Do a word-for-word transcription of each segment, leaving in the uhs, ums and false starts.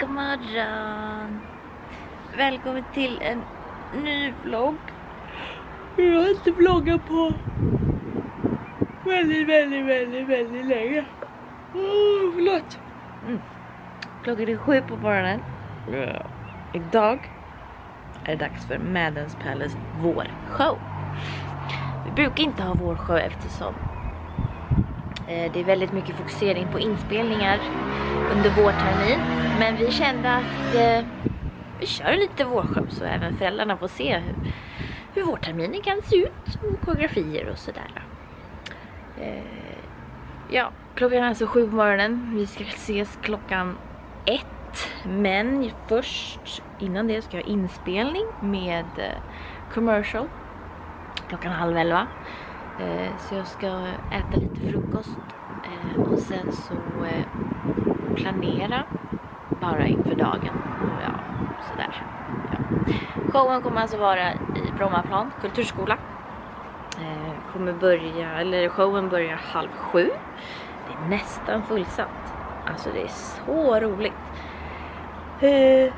God morgon. Välkommen till en ny vlogg. Jag har inte vloggat på väldigt, väldigt, väldigt, väldigt länge. Oh, förlåt. Mm. Klockan är sju på morgonen. Yeah. Idag är det dags för Madens Palace vårshow. Vi brukar inte ha vårshow eftersom eh, det är väldigt mycket fokusering på inspelningar under vårtermin. Men vi kände att eh, vi kör lite vårshow så även föräldrarna får se hur, hur vårterminen kan se ut. Och koreografier och sådär. Eh, ja, klockan är alltså sju på morgonen. Vi ska ses klockan ett. Men först, innan det ska jag ha inspelning med eh, commercial. Klockan halv elva. Eh, så jag ska äta lite frukost. Eh, och sen så eh, planera bara inför dagen. Och ja, sådär. Ja. Showen kommer alltså vara i Brommaplan, kulturskola. Eh, kommer börja, eller showen börjar halv sju. Det är nästan fullsatt. Alltså det är så roligt. Eh,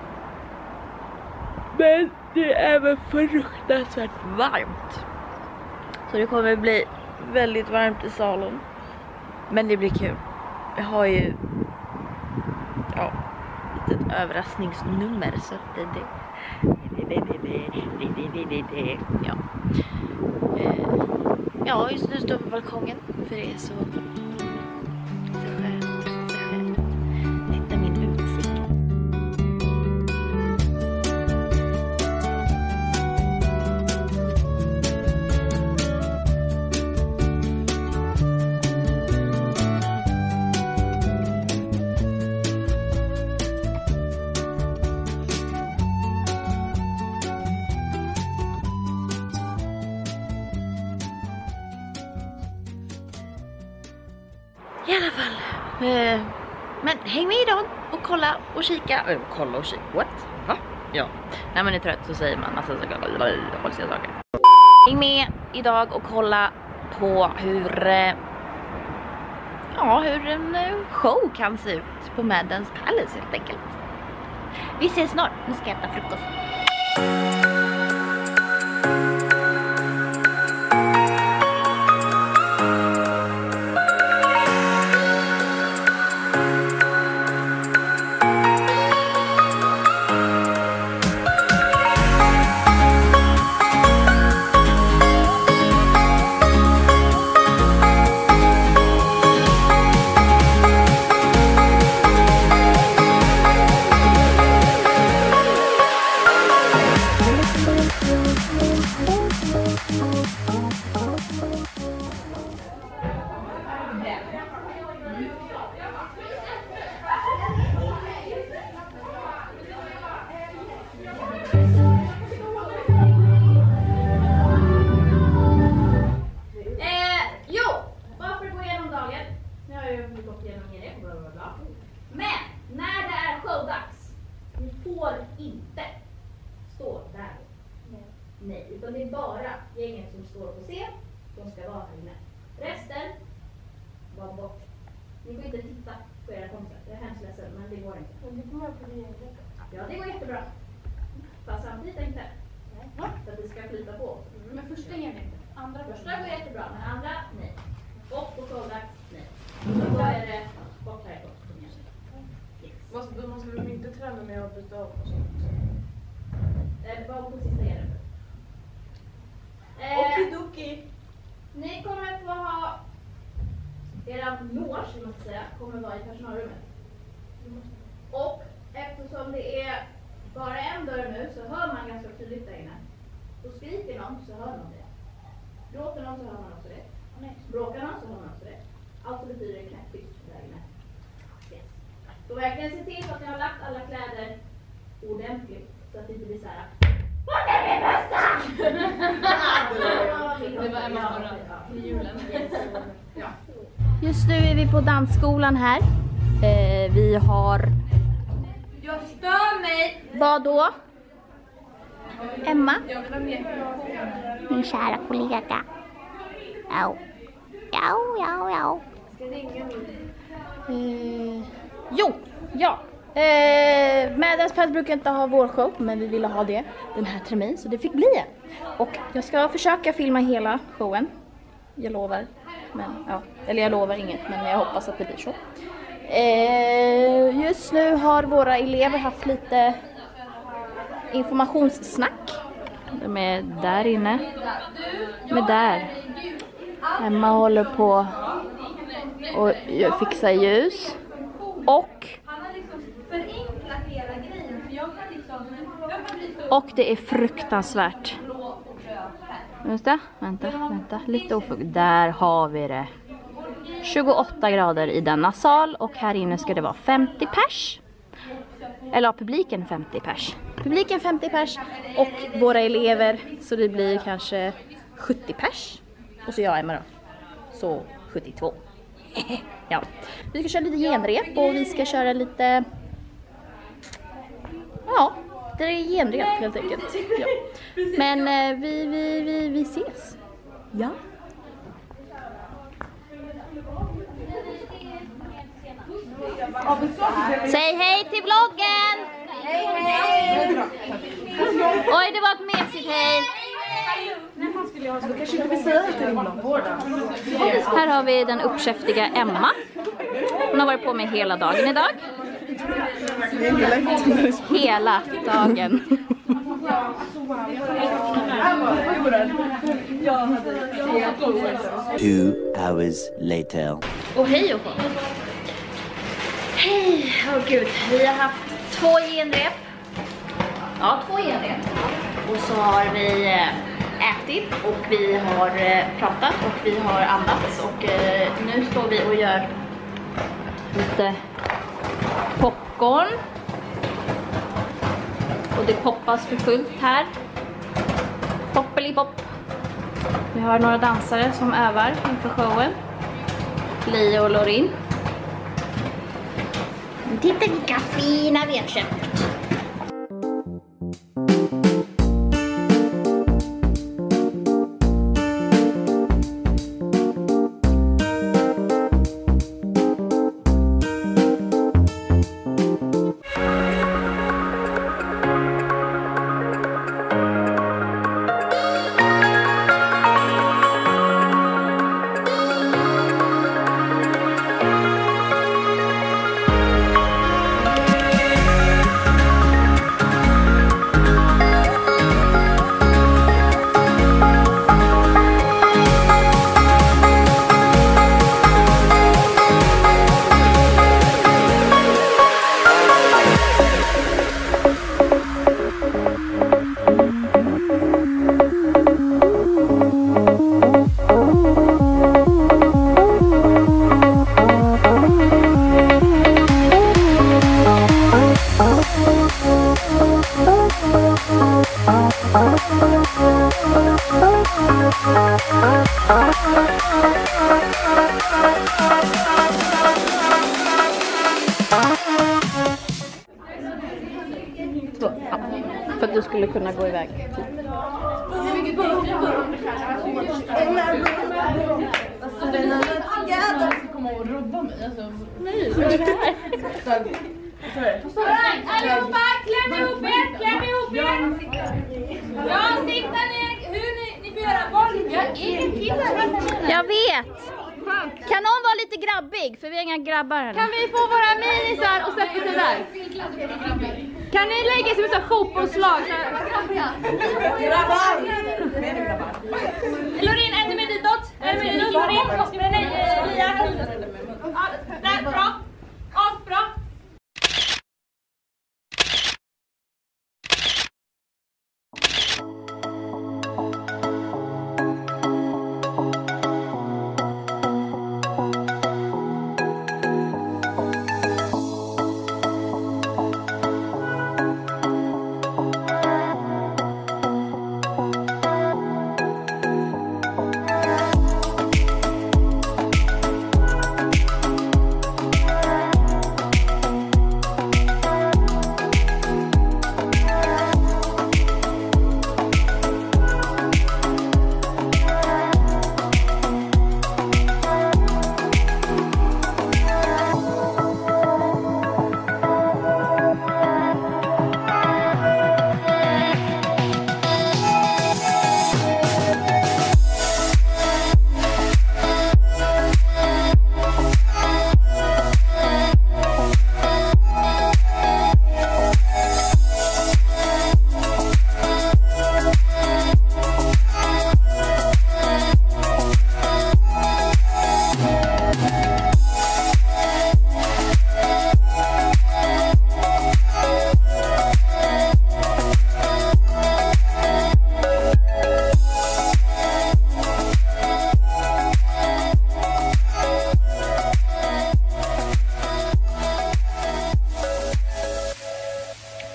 men det är även fruktansvärt varmt. Så det kommer bli väldigt varmt i salen. Men det blir kul. Jag har ju ja, ett överraskningsnummer så det det det det det det det det ja. Eh, ja, just nu står jag på balkongen för det är så så skönt, så skönt. Titta min utsikt. I alla fall. Eh, men häng med idag och kolla och kika. Eh, kolla och kika. What? Va? Ja. När man är trött så säger man massa saker. Konstiga saker. Häng med idag och kolla på hur eh, ja, hur en eh, show kan se ut på Madens Palace helt enkelt. Vi ses snart. Nu ska jag äta frukost. Men när det är showdags, ni får inte stå där. Nej. Nej, utan det är bara gänget som står på scen. De ska vara här inne. Resten, var bort. Ni får inte titta på era kompisar. Jag är hemskt ledsen, men det går inte. Men det kommer jag på det. Ja, det går jättebra. Fast samtidigt inte. Nej. För att det ska flyta på. Mm. Men första gör ni inte. Andra Första går jättebra, men andra, nej. Och på showdags, nej. Så då är det bort härifrån. Måste, då måste de inte träna med att byta av och sånt. Det var på sista hjälpen. Eh, Okidoki. ni kommer få ha era loge, vi måste säga, kommer vara i personalrummet. Och eftersom det är bara en dörr nu så hör man ganska tydligt där inne. Så skriker någon så hör man det. Gråter någon så hör man också det. Bråkar någon så hör man också det. Alltså betyder det knäpptyst där inne. Yes. Så verkligen se till så att ni har lagt alla kläder ordentligt. Så att det inte blir så här. Vart är min mössa? Det var Emma förra i julen. Ja. Just nu är vi på dansskolan här. Eh, vi har... Jag stör mig! Vad då? Emma? Jag vill ha mer. Min kära kollega. Ja. Ja, ja, ja. Ska ringa min. Eh, jo, ja. Eh, Madens Palace brukar inte ha vårshow, men vi ville ha det den här terminen, så det fick bli en. Och jag ska försöka filma hela showen. Jag lovar. Men, ja, eller jag lovar inget, men jag hoppas att det blir så. Eh, just nu har våra elever haft lite informationssnack. De är där inne. Men där. Emma håller på och fixar ljus. Och Och det är fruktansvärt. Just det, vänta, vänta, lite ofug. Där har vi det. tjugoåtta grader i denna sal och här inne ska det vara femtio pers. Eller ja, publiken femtio pers. Publiken femtio pers och våra elever, så det blir kanske sjuttio pers. Och så jag Emma då. Så sjuttiotvå. Ja. Vi ska köra lite genrep och vi ska köra lite... Ja, det är genrep helt enkelt. Ja. Men eh, vi, vi, vi, vi ses. Ja. Säg hej till vloggen! Hej, hej! Oj, det var ett mesigt hej! Här har vi den uppkäftiga Emma. Hon har varit på mig hela dagen idag. Hela dagen. Two hours later. Och hej och hej, åh oh, gud, vi har haft två genrep. Ja, två genrep. Och så har vi ätit och vi har pratat och vi har andats. Och eh, nu står vi och gör lite popcorn. Och det poppas för fullt här. Poppeli-pop. Vi har några dansare som övar inför showen. Leo och Lorin. Titta vilka fina vi har köpt. Så, ja. För att du skulle kunna gå iväg. Allihopa, kläm ihop er, kläm ihop er. Ja, sitta ner, hur ni, ni får göra boll. Jag har ingen kille. Jag vet. Kan någon vara lite grabbig? För vi har inga grabbar här. Kan vi få våra minisar och sätta sig där? Kan ni lägga er som ett fotbollslag? Grabbar! Lorin, är du med ditåt? Är du med ditåt, Lorin? Nej, Lia. Där, bra. Asbra.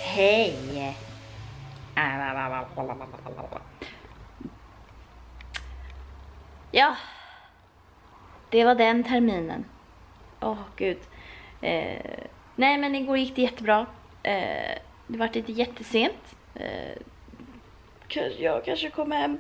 Hej! Ja, det var den terminen. Åh, oh, gud. Eh, nej, men igår gick det jättebra. Eh, det var lite jättesent. Eh, jag kanske kom hem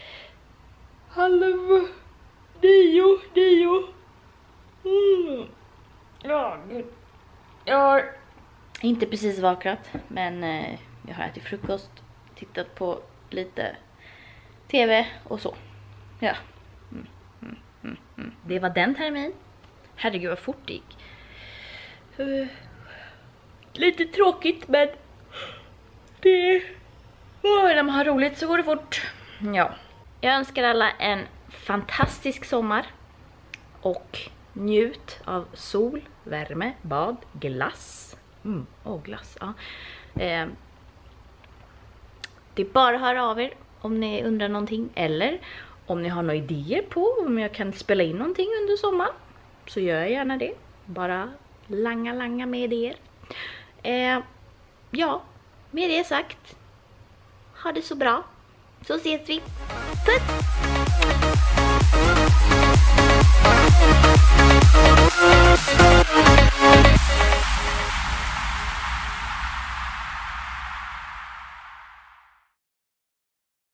halv nio, nio. Mm. Ja, gud. Jag har inte precis vaknat, men eh, jag har ätit frukost, tittat på lite tv och så. Ja. Mm, mm, mm, mm. Det var den termin. Herregud vad fort det gick. Uh, lite tråkigt, men det oh, när man har roligt så går det fort. Ja. Jag önskar alla en fantastisk sommar och njut av sol, värme, bad, glass. Mm, åh, glass, ja. Eh, det är bara att höra av er om ni undrar någonting, eller om ni har några idéer på om jag kan spela in någonting under sommaren, så gör jag gärna det. Bara langa langa med er. Eh, ja, med det sagt, ha det så bra, så ses vi. Puss!